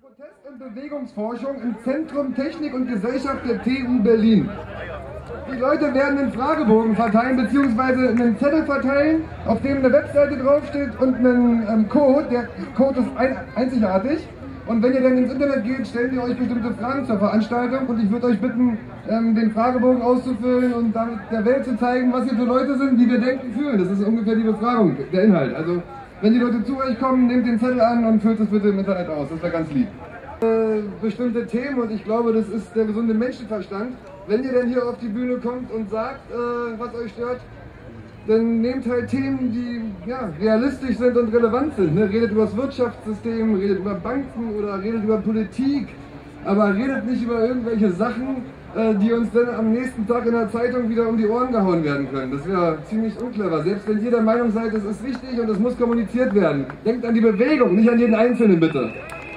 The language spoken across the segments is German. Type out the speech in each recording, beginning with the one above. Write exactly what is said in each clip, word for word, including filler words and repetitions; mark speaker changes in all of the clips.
Speaker 1: Protest- und Bewegungsforschung im Zentrum Technik und Gesellschaft der T U Berlin. Die Leute werden einen Fragebogen verteilen bzw. einen Zettel verteilen, auf dem eine Webseite draufsteht und einen ähm, Code. Der Code ist ein, einzigartig. Und wenn ihr dann ins Internet geht, stellen wir euch bestimmte Fragen zur Veranstaltung und ich würde euch bitten, ähm, den Fragebogen auszufüllen und damit der Welt zu zeigen, was ihr für Leute sind, die wir denken, fühlen. Das ist ungefähr die Befragung, der Inhalt. Also wenn die Leute zu euch kommen, nehmt den Zettel an und füllt es bitte im Internet aus. Das wäre ganz lieb. Äh, bestimmte Themen und ich glaube, das ist der gesunde Menschenverstand. Wenn ihr denn hier auf die Bühne kommt und sagt, äh, was euch stört, dann nehmt halt Themen, die ja, realistisch sind und relevant sind. Ne? Redet über das Wirtschaftssystem, redet über Banken oder redet über Politik, aber redet nicht über irgendwelche Sachen, äh, die uns dann am nächsten Tag in der Zeitung wieder um die Ohren gehauen werden können. Das wäre ziemlich unclever. Selbst wenn ihr der Meinung seid, es ist wichtig und es muss kommuniziert werden. Denkt an die Bewegung, nicht an jeden Einzelnen bitte.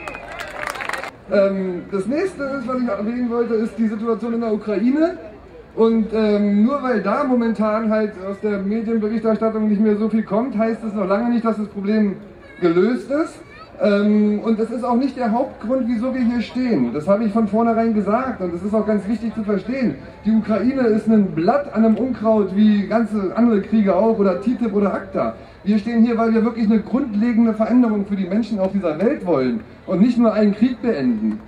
Speaker 1: Ähm, das nächste ist, was ich erwähnen wollte, ist die Situation in der Ukraine. Und ähm, nur weil da momentan halt aus der Medienberichterstattung nicht mehr so viel kommt, heißt es noch lange nicht, dass das Problem gelöst ist. Ähm, und es ist auch nicht der Hauptgrund, wieso wir hier stehen. Das habe ich von vornherein gesagt und das ist auch ganz wichtig zu verstehen. Die Ukraine ist ein Blatt an einem Unkraut wie ganze andere Kriege auch oder T T I P oder ACTA. Wir stehen hier, weil wir wirklich eine grundlegende Veränderung für die Menschen auf dieser Welt wollen und nicht nur einen Krieg beenden.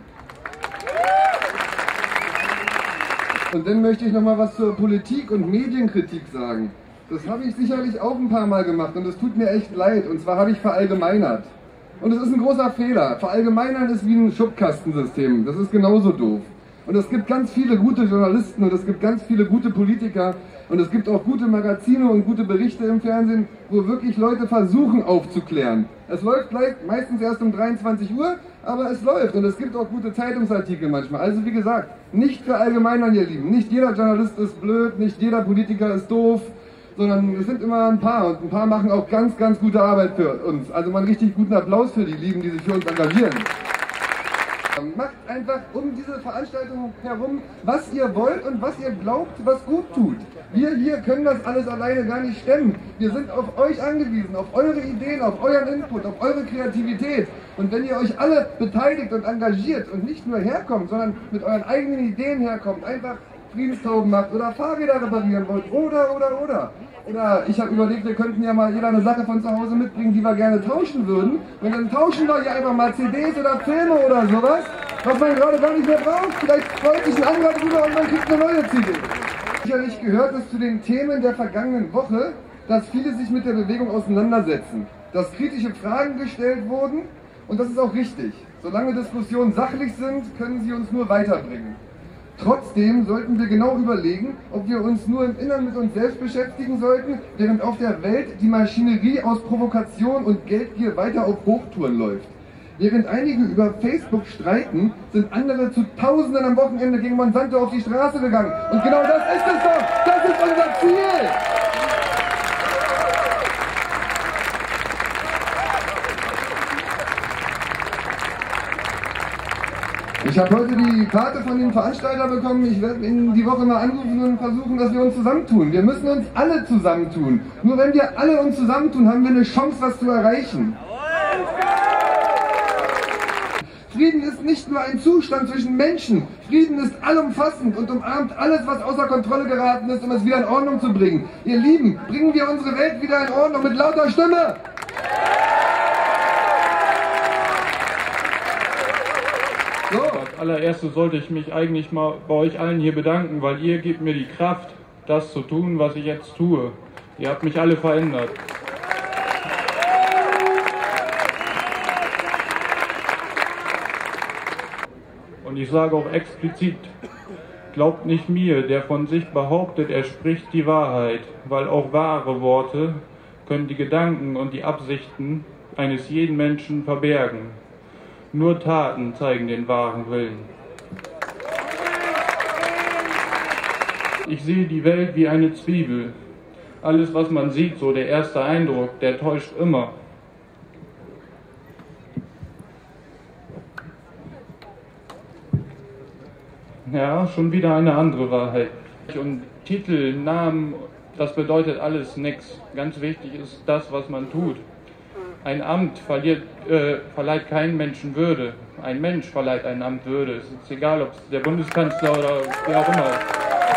Speaker 1: Und dann möchte ich noch mal was zur Politik und Medienkritik sagen. Das habe ich sicherlich auch ein paar Mal gemacht und es tut mir echt leid. Und zwar habe ich verallgemeinert. Und es ist ein großer Fehler. Verallgemeinern ist wie ein Schubkastensystem. Das ist genauso doof. Und es gibt ganz viele gute Journalisten und es gibt ganz viele gute Politiker und es gibt auch gute Magazine und gute Berichte im Fernsehen, wo wirklich Leute versuchen aufzuklären. Es läuft meistens erst um dreiundzwanzig Uhr, aber es läuft und es gibt auch gute Zeitungsartikel manchmal. Also wie gesagt, nicht verallgemeinern, ihr Lieben. Nicht jeder Journalist ist blöd, nicht jeder Politiker ist doof, sondern es sind immer ein paar und ein paar machen auch ganz, ganz gute Arbeit für uns. Also mal einen richtig guten Applaus für die Lieben, die sich für uns engagieren. Macht einfach um diese Veranstaltung herum, was ihr wollt und was ihr glaubt, was gut tut. Wir hier können das alles alleine gar nicht stemmen. Wir sind auf euch angewiesen, auf eure Ideen, auf euren Input, auf eure Kreativität. Und wenn ihr euch alle beteiligt und engagiert und nicht nur herkommt, sondern mit euren eigenen Ideen herkommt, einfach Friedenstauben macht oder Fahrräder reparieren wollt oder, oder, oder. Oder ich habe überlegt, wir könnten ja mal jeder eine Sache von zu Hause mitbringen, die wir gerne tauschen würden. Und dann tauschen wir hier einfach mal C Ds oder Filme oder sowas, was man gerade gar nicht mehr braucht. Vielleicht freut sich ein anderer drüber und man kriegt eine neue C D. Sicherlich gehört es zu den Themen der vergangenen Woche, dass viele sich mit der Bewegung auseinandersetzen. Dass kritische Fragen gestellt wurden und das ist auch richtig. Solange Diskussionen sachlich sind, können sie uns nur weiterbringen. Trotzdem sollten wir genau überlegen, ob wir uns nur im Inneren mit uns selbst beschäftigen sollten, während auf der Welt die Maschinerie aus Provokation und Geldgier weiter auf Hochtouren läuft. Während einige über Facebook streiten, sind andere zu Tausenden am Wochenende gegen Monsanto auf die Straße gegangen. Und genau das ist es doch! Das ist unser Ziel! Ich habe heute die Karte von dem Veranstalter bekommen, ich werde ihn die Woche mal anrufen und versuchen, dass wir uns zusammentun. Wir müssen uns alle zusammentun. Nur wenn wir alle uns zusammentun, haben wir eine Chance, was zu erreichen. Frieden ist nicht nur ein Zustand zwischen Menschen. Frieden ist allumfassend und umarmt alles, was außer Kontrolle geraten ist, um es wieder in Ordnung zu bringen. Ihr Lieben, bringen wir unsere Welt wieder in Ordnung mit lauter Stimme!
Speaker 2: So. Als allererstes sollte ich mich eigentlich mal bei euch allen hier bedanken, weil ihr gebt mir die Kraft, das zu tun, was ich jetzt tue. Ihr habt mich alle verändert. Und ich sage auch explizit, glaubt nicht mir, der von sich behauptet, er spricht die Wahrheit, weil auch wahre Worte können die Gedanken und die Absichten eines jeden Menschen verbergen. Nur Taten zeigen den wahren Willen. Ich sehe die Welt wie eine Zwiebel. Alles, was man sieht, so der erste Eindruck, der täuscht immer. Ja, schon wieder eine andere Wahrheit. Und Titel, Namen, das bedeutet alles nichts. Ganz wichtig ist das, was man tut. Ein Amt verliert, äh, verleiht keinen Menschen Würde. ein Mensch verleiht ein Amt Würde. Es ist egal, ob es der Bundeskanzler oder wer auch immer ist.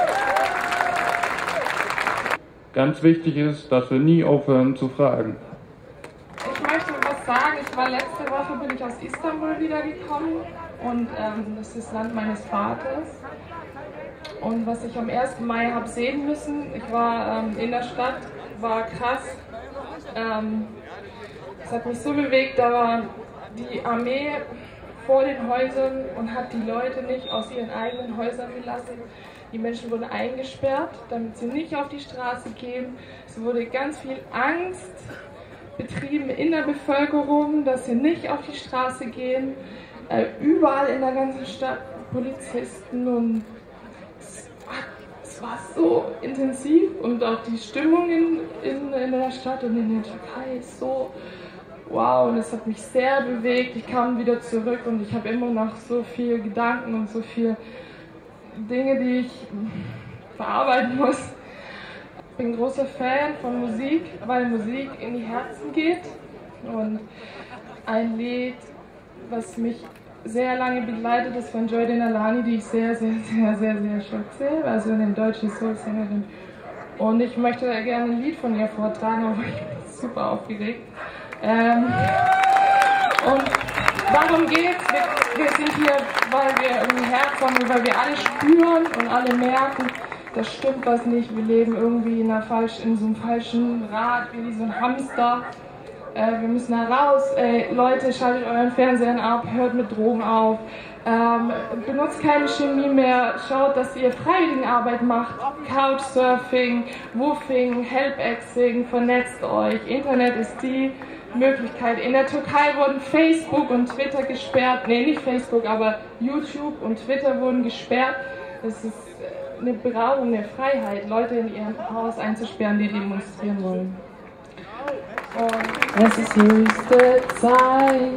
Speaker 2: Ganz wichtig ist, dass wir nie aufhören zu fragen.
Speaker 3: Ich möchte was sagen. Ich war letzte Woche, bin ich aus Istanbul wiedergekommen und ähm, das ist das Land meines Vaters. Und was ich am ersten Mai habe sehen müssen, ich war ähm, in der Stadt, war krass. Ähm, es hat mich so bewegt, da war die Armee vor den Häusern und hat die Leute nicht aus ihren eigenen Häusern gelassen. Die Menschen wurden eingesperrt, damit sie nicht auf die Straße gehen. Es wurde ganz viel Angst betrieben in der Bevölkerung, dass sie nicht auf die Straße gehen. Äh, überall in der ganzen Stadt Polizisten und es war, es war so intensiv und auch die Stimmung in, in, in der Stadt und in der Türkei ist so wow, und es hat mich sehr bewegt. Ich kam wieder zurück und ich habe immer noch so viele Gedanken und so viele Dinge, die ich verarbeiten muss. Ich bin ein großer Fan von Musik, weil Musik in die Herzen geht. Und ein Lied, was mich sehr lange begleitet, ist von Joy Denalani, die ich sehr, sehr, sehr, sehr, sehr schätze. Also eine deutsche Soul-Sängerin. Und ich möchte gerne ein Lied von ihr vortragen, aber ich bin super aufgeregt. Ähm, und darum geht's. Wir, wir sind hier, weil wir irgendwie Herz haben und weil wir alle spüren und alle merken, da stimmt was nicht. Wir leben irgendwie in, einer falsch, in so einem falschen Rad, wie so ein Hamster. Äh, wir müssen da raus. Ey, Leute, schaltet euren Fernsehen ab, hört mit Drogen auf. Ähm, benutzt keine Chemie mehr, schaut, dass ihr Freiwilligenarbeit macht, Couchsurfing, Woofing, Helpexing, vernetzt euch. Internet ist die Möglichkeit. In der Türkei wurden Facebook und Twitter gesperrt, nee, nicht Facebook, aber YouTube und Twitter wurden gesperrt. Es ist eine Beraubung der Freiheit, Leute in ihrem Haus einzusperren, die demonstrieren wollen. Und es ist höchste Zeit,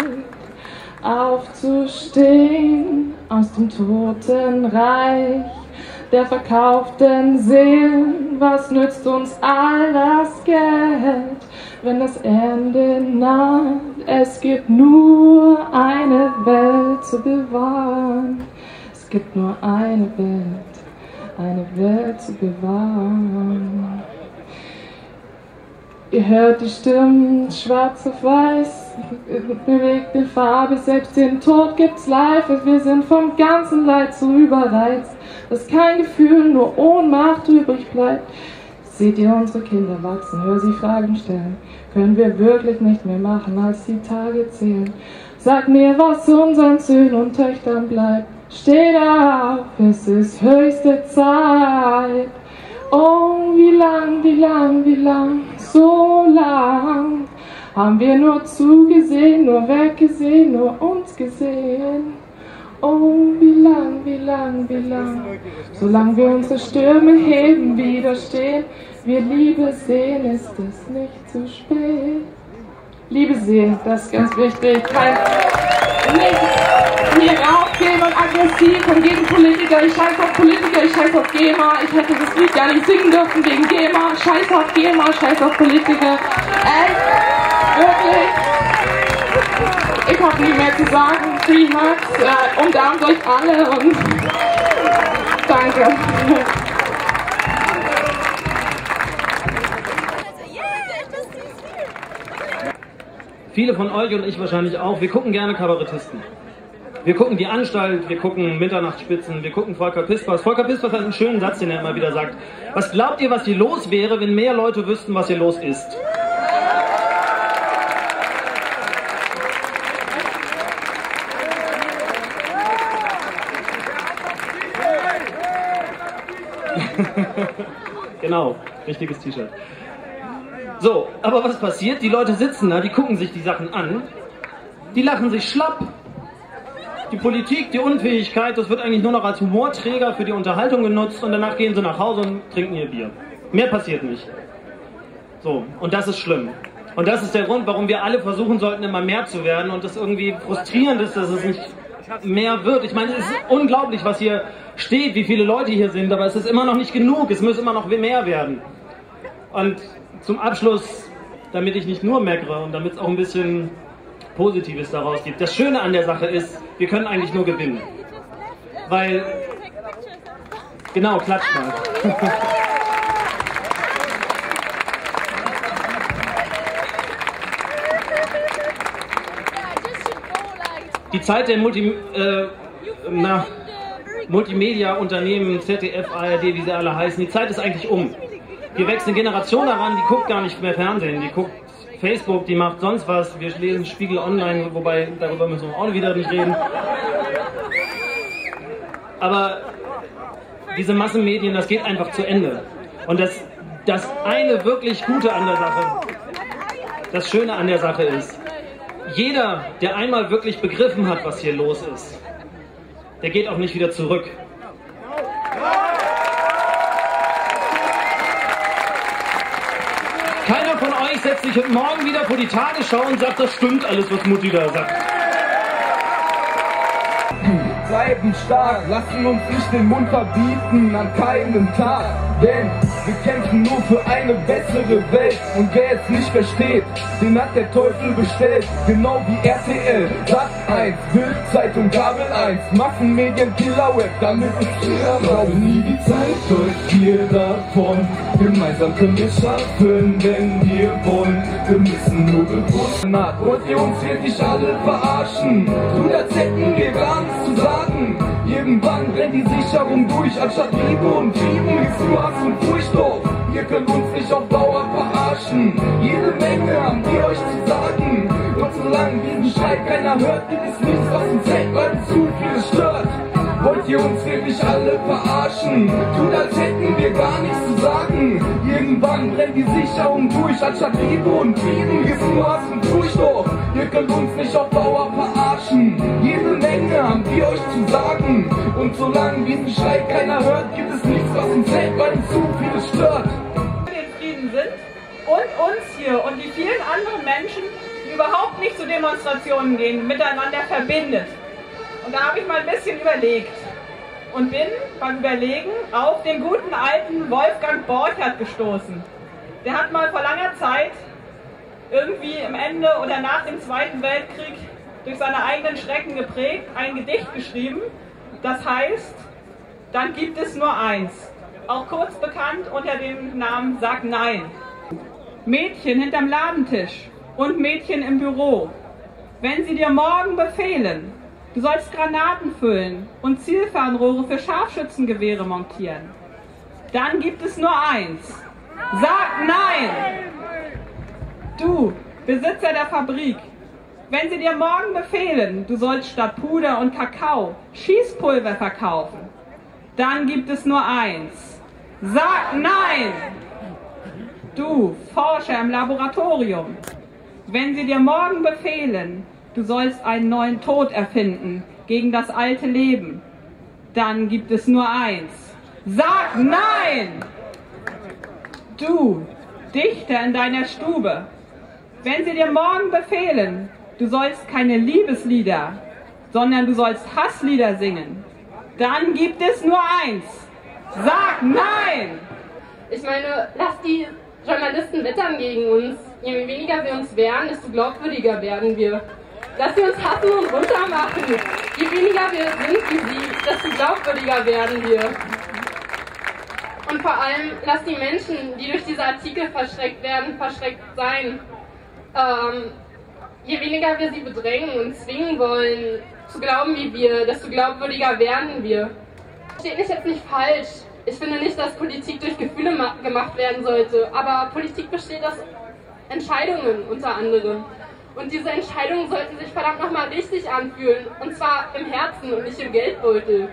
Speaker 3: aufzustehen aus dem Totenreich der verkauften Seelen. Was nützt uns all das Geld, wenn das Ende naht? Es gibt nur eine Welt zu bewahren. Es gibt nur eine Welt, eine Welt zu bewahren. Ihr hört die Stimmen, schwarz auf weiß, bewegte Farbe, selbst den Tod gibt's live. Wir sind vom ganzen Leid so überreizt, dass kein Gefühl, nur Ohnmacht übrig bleibt. Seht ihr unsere Kinder wachsen, hör sie Fragen stellen. Können wir wirklich nicht mehr machen, als die Tage zählen? Sag mir, was unseren Söhnen und Töchtern bleibt. Steht auf, es ist höchste Zeit. Oh, wie lang, wie lang, wie lang, so lang haben wir nur zugesehen, nur weggesehen, nur uns gesehen. Oh, wie lang, wie lang, wie lang, solange wir unsere Stürme heben, widerstehen, wir Liebe sehen, ist es nicht zu spät. Liebe sehen, das ist ganz wichtig. Kein, nicht hier raufgehen und aggressiv und gegen Politiker. Ich scheiß auf Politiker, ich scheiß auf GEMA. Ich hätte das Lied gar nicht singen dürfen wegen GEMA. Scheiß auf GEMA, scheiß auf Politiker. Echt, wirklich. Ich habe nie mehr zu sagen. Free Hugs, äh, umarmt euch alle und danke.
Speaker 4: Viele von euch und ich wahrscheinlich auch, wir gucken gerne Kabarettisten. Wir gucken die Anstalt, wir gucken Mitternachtsspitzen, wir gucken Volker Pispers. Volker Pispers hat einen schönen Satz, den er immer wieder sagt. Was glaubt ihr, was hier los wäre, wenn mehr Leute wüssten, was hier los ist? Genau, richtiges T-Shirt. So, aber was passiert? Die Leute sitzen da, die gucken sich die Sachen an, die lachen sich schlapp. Die Politik, die Unfähigkeit, das wird eigentlich nur noch als Humorträger für die Unterhaltung genutzt und danach gehen sie nach Hause und trinken ihr Bier. Mehr passiert nicht. So, und das ist schlimm. Und das ist der Grund, warum wir alle versuchen sollten, immer mehr zu werden und das irgendwie frustrierend ist, dass es nicht mehr wird. Ich meine, es ist unglaublich, was hier steht, wie viele Leute hier sind, aber es ist immer noch nicht genug, es muss immer noch mehr werden. Und zum Abschluss, damit ich nicht nur meckere und damit es auch ein bisschen Positives daraus gibt. Das Schöne an der Sache ist, wir können eigentlich nur gewinnen. Weil, genau, klatscht mal. Die Zeit der Multi, äh, na, Multimedia-Unternehmen, Z D F, A R D, wie sie alle heißen, die Zeit ist eigentlich um. Hier wächst eine Generation heran, die guckt gar nicht mehr Fernsehen, die guckt Facebook, die macht sonst was, wir lesen Spiegel Online, wobei darüber müssen wir auch wieder nicht reden. Aber diese Massenmedien, das geht einfach zu Ende. Und das, das eine wirklich Gute an der Sache, das Schöne an der Sache ist, jeder, der einmal wirklich begriffen hat, was hier los ist, der geht auch nicht wieder zurück. Keiner von euch setzt sich morgen wieder vor die Tagesschau und sagt, das stimmt alles, was Mutti da sagt.
Speaker 5: Bleiben stark, lassen uns nicht den Mund verbieten an keinem Tag, denn wir kämpfen nur für eine bessere Welt und wer es nicht versteht, den hat der Teufel bestellt, genau wie R T L, Sat eins, Bild, Zeitung, Kabel eins, Massenmedien, Killer Web, damit ist jeder raus. Nie die Zeit läuft wir davon, gemeinsam können wir schaffen, wenn wir wollen, wir müssen nur bewusst. Wollt ihr uns wirklich alle verarschen, tun als hätten wir gar nichts zu sagen. Irgendwann brennt die Sicherung durch, anstatt Liebe und Frieden ist nur Hass und Furcht. Doch ihr könnt uns nicht auf Dauer verarschen. Jede Menge haben wir euch zu sagen. Doch solange diesen Schrei keiner hört, gibt es nichts, was uns hält, weil es zu viel stört. Wollt ihr uns wirklich alle verarschen? Tut als hätten wir gar nichts zu sagen. Irgendwann brennt die Sicherung durch, anstatt Liebe und Frieden ist nur Hass und Furcht. Doch ihr könnt uns nicht auf Dauer verarschen. Jede Menge haben wir euch zu sagen. Und solange diesen Schrei keiner hört, gibt es nichts, was uns hält, weil es zu viel stört.
Speaker 6: Wir in Frieden sind und uns hier und die vielen anderen Menschen, die überhaupt nicht zu Demonstrationen gehen, miteinander verbindet. Und da habe ich mal ein bisschen überlegt und bin beim Überlegen auf den guten alten Wolfgang Borchert gestoßen. Der hat mal vor langer Zeit irgendwie im Ende oder nach dem Zweiten Weltkrieg durch seine eigenen Schrecken geprägt ein Gedicht geschrieben, das heißt, dann gibt es nur eins, auch kurz bekannt unter dem Namen Sag Nein. Mädchen hinterm Ladentisch und Mädchen im Büro, wenn sie dir morgen befehlen, du sollst Granaten füllen und Zielfernrohre für Scharfschützengewehre montieren, dann gibt es nur eins. Sag Nein! Du, Besitzer der Fabrik, wenn sie dir morgen befehlen, du sollst statt Puder und Kakao Schießpulver verkaufen, dann gibt es nur eins. Sag Nein! Du, Forscher im Laboratorium, wenn sie dir morgen befehlen, du sollst einen neuen Tod erfinden gegen das alte Leben, dann gibt es nur eins. Sag Nein! Du, Dichter in deiner Stube, wenn sie dir morgen befehlen, du sollst keine Liebeslieder, sondern du sollst Hasslieder singen, dann gibt es nur eins. Sag Nein!
Speaker 7: Ich meine, lass die Journalisten wettern gegen uns. Je weniger wir uns wehren, desto glaubwürdiger werden wir. Lass sie uns hassen und runtermachen. Je weniger wir sind wie sie, desto glaubwürdiger werden wir. Und vor allem, lass die Menschen, die durch diese Artikel verschreckt werden, verschreckt sein. Ähm, je weniger wir sie bedrängen und zwingen wollen, zu glauben wie wir, desto glaubwürdiger werden wir. Steht nicht jetzt nicht falsch. Ich finde nicht, dass Politik durch Gefühle gemacht werden sollte, aber Politik besteht aus Entscheidungen unter anderem. Und diese Entscheidungen sollten sich verdammt nochmal richtig anfühlen, und zwar im Herzen und nicht im Geldbeutel.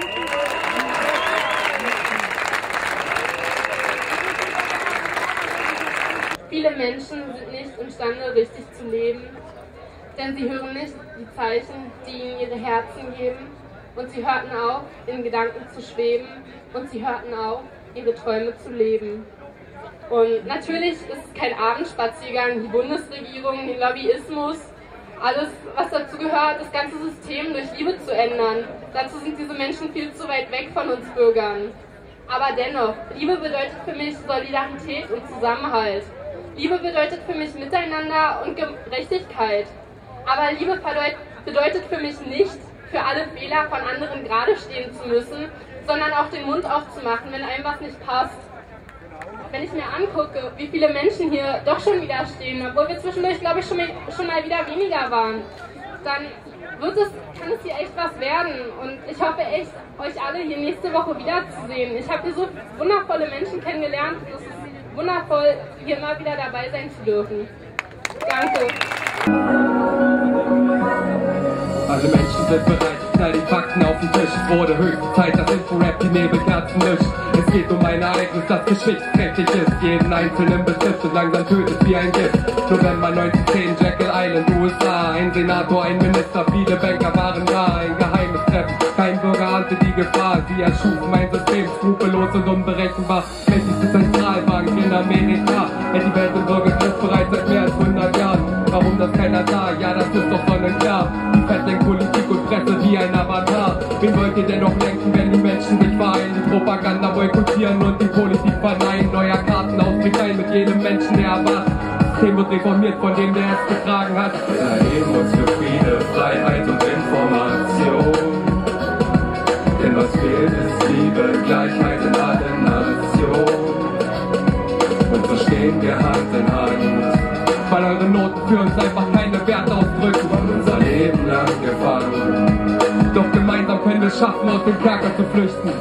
Speaker 7: Viele Menschen sind nicht imstande, richtig zu leben, denn sie hören nicht die Zeichen, die ihnen ihre Herzen geben, und sie hörten auf, in Gedanken zu schweben, und sie hörten auf, ihre Träume zu leben. Und natürlich ist es kein Abendspaziergang, die Bundesregierung, den Lobbyismus, alles, was dazu gehört, das ganze System durch Liebe zu ändern. Dazu sind diese Menschen viel zu weit weg von uns Bürgern. Aber dennoch, Liebe bedeutet für mich Solidarität und Zusammenhalt. Liebe bedeutet für mich Miteinander und Gerechtigkeit. Aber Liebe bedeutet für mich nicht, für alle Fehler von anderen gerade stehen zu müssen, sondern auch den Mund aufzumachen, wenn einem was nicht passt. Wenn ich mir angucke, wie viele Menschen hier doch schon wieder stehen, obwohl wir zwischendurch, glaube ich, schon, schon mal wieder weniger waren, dann wird es, kann es hier echt was werden. Und ich hoffe echt, euch alle hier nächste Woche wiederzusehen. Ich habe hier so wundervolle Menschen kennengelernt und es ist wundervoll, hier immer wieder dabei sein zu dürfen. Danke.
Speaker 5: Alle Menschen sind bereit, knall die Fakten auf den Tisch. Es wurde höchste Zeit, dass Info-Rap die Nebelkerzen löscht. Es geht um ein Ereignis, das geschichtsträchtig ist, jeden Einzelnen betrifft und langsam tötet wie ein Gift. November neunzehnhundertzehn, Jekyll Island, U S A. Ein Senator, ein Minister, viele Banker waren da. Ein geheimes Treffen, kein Bürger ahnte die Gefahr. Sie erschufen ein System, skrupellos und unberechenbar. Mächtigste Zentralbank in Amerika hält die Welt im Bürgerkrieg bereits seit mehr als hundert Jahren. Warum das keiner sah? Ja, das ist doch sonnenklar. Die festlenkt Politik und Presse wie ein Avatar. Wen wollt ihr denn noch lenken, wenn die Menschen sich vereinen? Die Propaganda boykottieren und die Politik verneinen. Neuer Kartenausblick ein mit jedem Menschen, der erwartet. Das System wird reformiert, von dem der es getragen hat. Wir erheben uns für Friede, Freiheit und Information. Denn was fehlt ist Liebe, Gleichheit in allen Nationen. Und so stehen wir Hand in Hand. Weil eure Noten für uns einfach keine Werte ausdrücken und unser Leben lang gefangen. Doch gemeinsam können wir es schaffen, aus dem Kerker zu flüchten.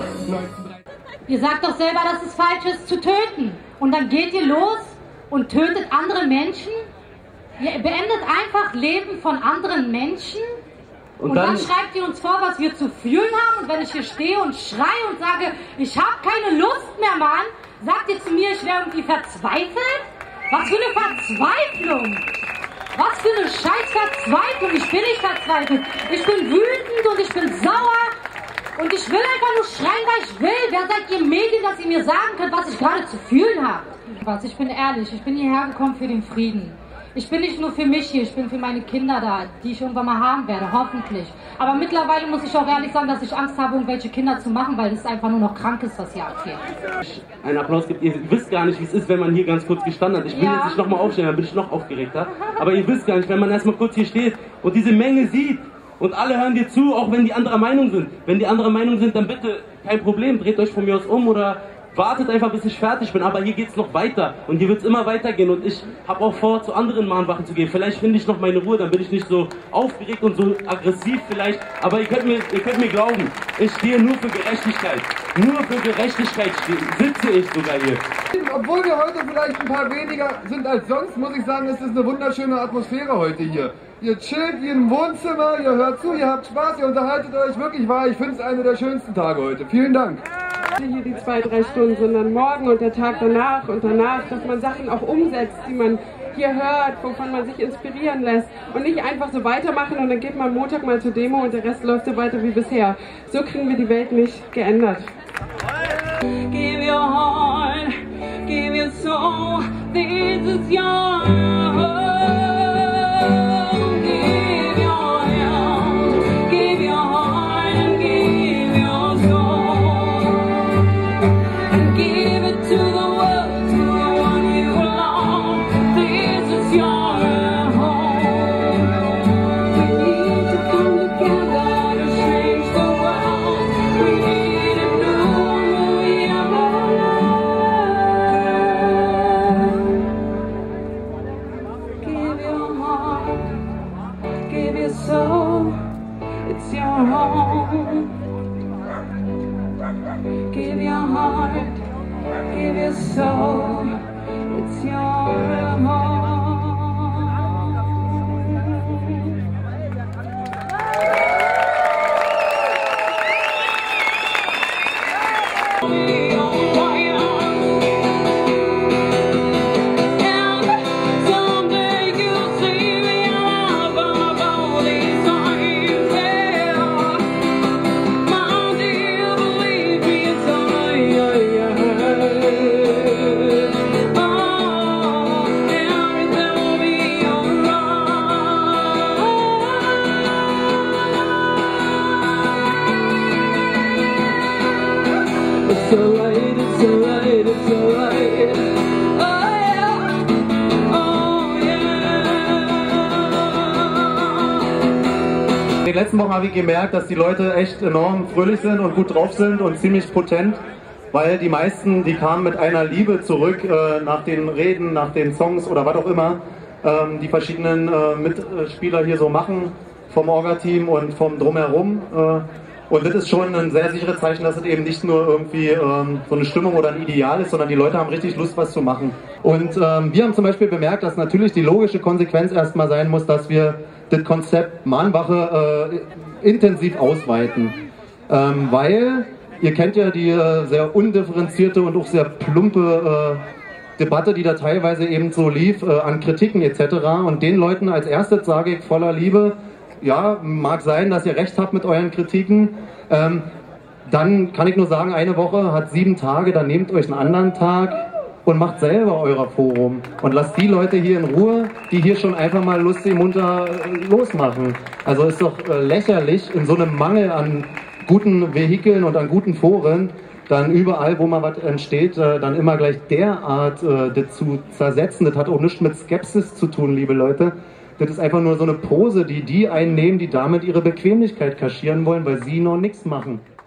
Speaker 8: Ihr sagt doch selber, dass es falsch ist, zu töten. Und dann geht ihr los und tötet andere Menschen? Ihr beendet einfach Leben von anderen Menschen? Und, und dann, dann schreibt ihr uns vor, was wir zu fühlen haben? Und wenn ich hier stehe und schreie und sage, ich habe keine Lust mehr, Mann, sagt ihr zu mir, ich wäre irgendwie verzweifelt? Was für eine Verzweiflung! Was für eine scheiß Verzweiflung! Ich bin nicht verzweifelt. Ich bin wütend und ich bin sauer. Und ich will einfach nur schreien, weil ich will. Wer seid ihr Medien, dass ihr mir sagen könnt, was ich gerade zu fühlen habe? Was? Ich bin ehrlich. Ich bin hierher gekommen für den Frieden. Ich bin nicht nur für mich hier, ich bin für meine Kinder da, die ich irgendwann mal haben werde, hoffentlich. Aber mittlerweile muss ich auch ehrlich sagen, dass ich Angst habe, irgendwelche Kinder zu machen, weil es einfach nur noch krank ist, was hier abgeht.
Speaker 9: Ein Applaus gibt, ihr wisst gar nicht, wie es ist, wenn man hier ganz kurz gestanden hat. Ich will ja. jetzt nicht nochmal aufstehen, dann bin ich noch aufgeregter. Aber ihr wisst gar nicht, wenn man erstmal kurz hier steht und diese Menge sieht und alle hören dir zu, auch wenn die anderer Meinung sind. Wenn die anderer Meinung sind, dann bitte, kein Problem, dreht euch von mir aus um oder wartet einfach, bis ich fertig bin, aber hier geht es noch weiter und hier wird es immer weitergehen und ich habe auch vor, zu anderen Mahnwachen zu gehen. Vielleicht finde ich noch meine Ruhe, dann bin ich nicht so aufgeregt und so aggressiv vielleicht, aber ihr könnt mir, ihr könnt mir glauben, ich stehe nur für Gerechtigkeit. Nur für Gerechtigkeit sitze ich sogar hier.
Speaker 1: Obwohl wir heute vielleicht ein paar weniger sind als sonst, muss ich sagen, es ist eine wunderschöne Atmosphäre heute hier. Ihr chillt wie im Wohnzimmer, ihr hört zu, ihr habt Spaß, ihr unterhaltet euch wirklich wahr. Ich finde es einer der schönsten Tage heute. Vielen Dank.
Speaker 10: Hier die zwei, drei Stunden, sondern morgen und der Tag danach und danach, dass man Sachen auch umsetzt, die man hier hört, wovon man sich inspirieren lässt und nicht einfach so weitermachen und dann geht man Montag mal zur Demo und der Rest läuft so weiter wie bisher. So kriegen wir die Welt nicht geändert.
Speaker 11: Give your heart, give your soul, this is your home. Give your heart, give your heart and give your soul. And give it to the world, to the one you love. This is your home. We need to come together to change the world. We need a new way of life. Give your heart, give your soul. It's your home. Give your heart, give your soul. It's your home. It's alright, it's alright, it's alright. Oh yeah, oh yeah.
Speaker 12: letzten Wochen habe ich gemerkt, dass die Leute echt enorm fröhlich sind und gut drauf sind und ziemlich potent, weil die meisten, die kamen mit einer Liebe zurück äh, nach den Reden, nach den Songs oder was auch immer, ähm, die verschiedenen äh, Mitspieler hier so machen, vom Orga-Team und vom Drumherum. Äh, und das ist schon ein sehr sicheres Zeichen, dass es eben nicht nur irgendwie ähm, so eine Stimmung oder ein Ideal ist, sondern die Leute haben richtig Lust, was zu machen. Und ähm, wir haben zum Beispiel bemerkt, dass natürlich die logische Konsequenz erstmal sein muss, dass wir das Konzept Mahnwache äh, intensiv ausweiten. Ähm, weil, ihr kennt ja die äh, sehr undifferenzierte und auch sehr plumpe äh, Debatte, die da teilweise eben so lief, äh, an Kritiken et cetera. Und den Leuten als erstes sage ich voller Liebe, ja, mag sein, dass ihr recht habt mit euren Kritiken. Ähm, dann kann ich nur sagen, eine Woche hat sieben Tage, dann nehmt euch einen anderen Tag und macht selber euer Forum. Und lasst die Leute hier in Ruhe, die hier schon einfach mal lustig munter losmachen. Also ist doch äh, lächerlich, in so einem Mangel an guten Vehikeln und an guten Foren, dann überall, wo mal was entsteht, äh, dann immer gleich derart äh, das zu zersetzen. Das hat auch nichts mit Skepsis zu tun, liebe Leute. Das ist einfach nur so eine Pose, die die einnehmen, die damit ihre Bequemlichkeit kaschieren wollen, weil sie noch nichts machen.